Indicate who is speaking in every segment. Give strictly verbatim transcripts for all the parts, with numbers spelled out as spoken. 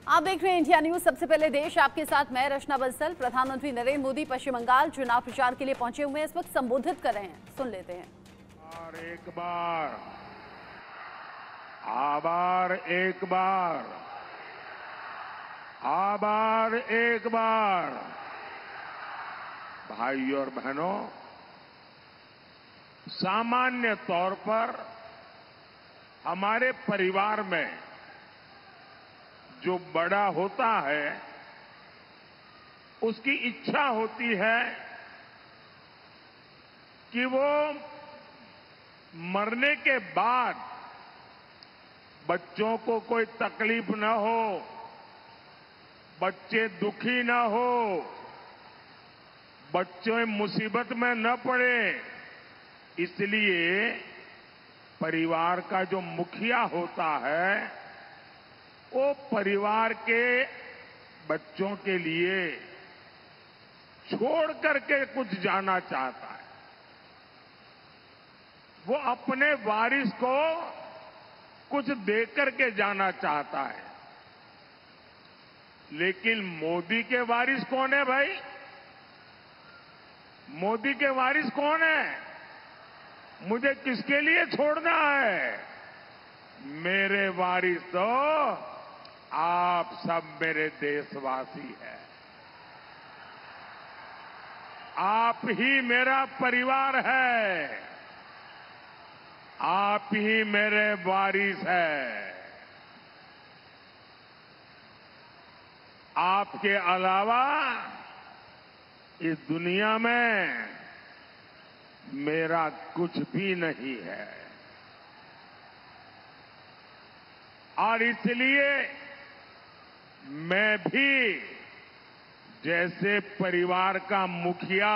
Speaker 1: आप देख रहे हैं इंडिया न्यूज। सबसे पहले देश आपके साथ, मैं रचना बंसल। प्रधानमंत्री नरेंद्र मोदी पश्चिम बंगाल चुनाव प्रचार के लिए पहुंचे हुए हैं। इस वक्त संबोधित कर रहे हैं, सुन लेते हैं।
Speaker 2: और एक बार आभार, एक बार आभार, एक बार भाई और बहनों, सामान्य तौर पर हमारे परिवार में जो बड़ा होता है उसकी इच्छा होती है कि वो मरने के बाद बच्चों को कोई तकलीफ न हो, बच्चे दुखी न हो, बच्चे मुसीबत में न पड़े। इसलिए परिवार का जो मुखिया होता है वो परिवार के बच्चों के लिए छोड़ करके कुछ जाना चाहता है। वो अपने वारिस को कुछ दे करके जाना चाहता है। लेकिन मोदी के वारिस कौन है भाई? मोदी के वारिस कौन है? मुझे किसके लिए छोड़ना है? मेरे वारिस तो आप सब मेरे देशवासी हैं। आप ही मेरा परिवार है, आप ही मेरे वारिस हैं। आपके अलावा इस दुनिया में मेरा कुछ भी नहीं है। और इसलिए मैं भी जैसे परिवार का मुखिया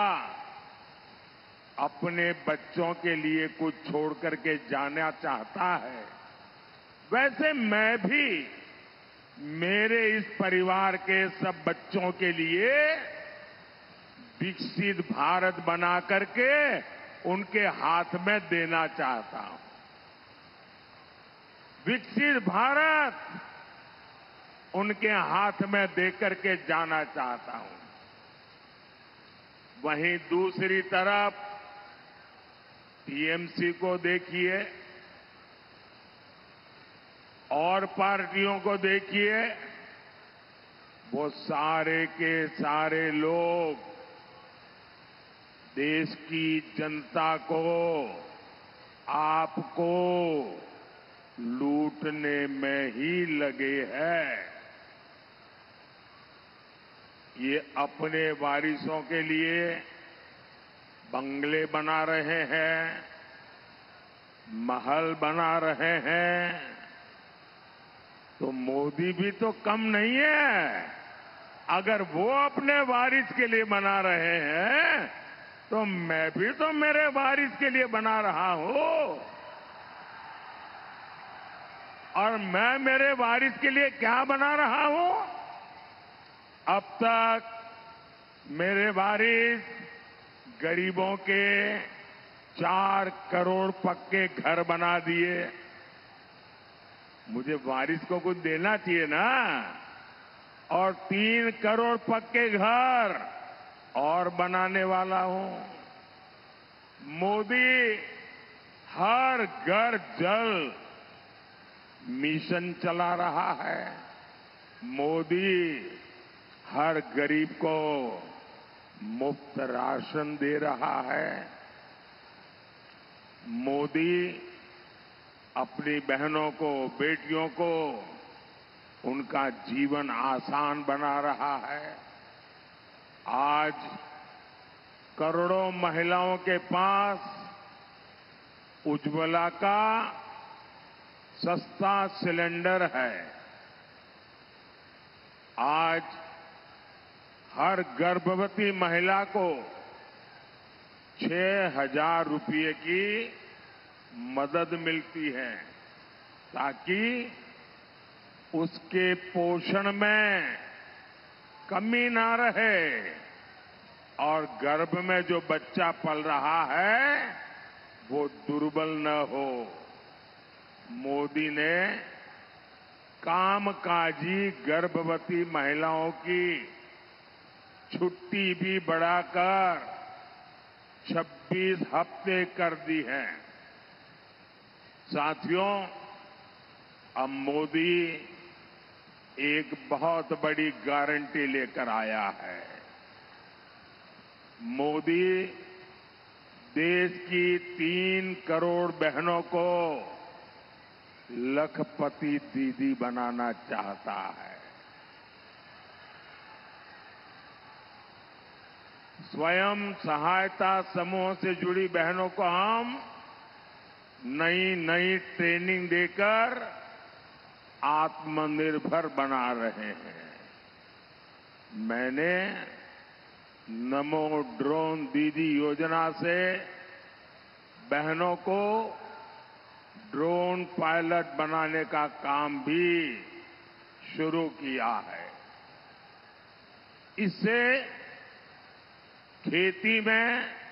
Speaker 2: अपने बच्चों के लिए कुछ छोड़ करके जाना चाहता है, वैसे मैं भी मेरे इस परिवार के सब बच्चों के लिए विकसित भारत बना करके उनके हाथ में देना चाहता हूं। विकसित भारत उनके हाथ में देकर के जाना चाहता हूं। वहीं दूसरी तरफ टीएमसी को देखिए और पार्टियों को देखिए, वो सारे के सारे लोग देश की जनता को, आपको लूटने में ही लगे हैं। ये अपने वारिसों के लिए बंगले बना रहे हैं, महल बना रहे हैं, तो मोदी भी तो कम नहीं है। अगर वो अपने वारिस के लिए बना रहे हैं तो मैं भी तो मेरे वारिस के लिए बना रहा हूं। और मैं मेरे वारिस के लिए क्या बना रहा हूं? अब तक मेरे वारिस गरीबों के चार करोड़ पक्के घर बना दिए। मुझे वारिस को कुछ देना चाहिए ना। और तीन करोड़ पक्के घर और बनाने वाला हूं। मोदी हर घर जल मिशन चला रहा है। मोदी हर गरीब को मुफ्त राशन दे रहा है। मोदी अपनी बहनों को, बेटियों को उनका जीवन आसान बना रहा है। आज करोड़ों महिलाओं के पास उज्ज्वला का सस्ता सिलेंडर है। आज हर गर्भवती महिला को छह हजार रुपये की मदद मिलती है ताकि उसके पोषण में कमी ना रहे और गर्भ में जो बच्चा पल रहा है वो दुर्बल न हो। मोदी ने कामकाजी गर्भवती महिलाओं की छुट्टी भी बढ़ाकर छब्बीस हफ्ते कर दी है। साथियों, अब मोदी एक बहुत बड़ी गारंटी लेकर आया है। मोदी देश की तीन करोड़ बहनों को लखपति दीदी बनाना चाहता है। स्वयं सहायता समूह से जुड़ी बहनों को हम नई नई ट्रेनिंग देकर आत्मनिर्भर बना रहे हैं। मैंने नमो ड्रोन दीदी योजना से बहनों को ड्रोन पायलट बनाने का काम भी शुरू किया है। इससे खेती में